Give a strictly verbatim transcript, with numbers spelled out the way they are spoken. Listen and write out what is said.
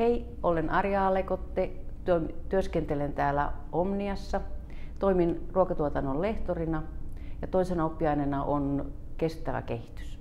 Hei, olen Arja Allekotte, työskentelen täällä Omniassa, toimin ruokatuotannon lehtorina ja toisena oppiaineena on kestävä kehitys.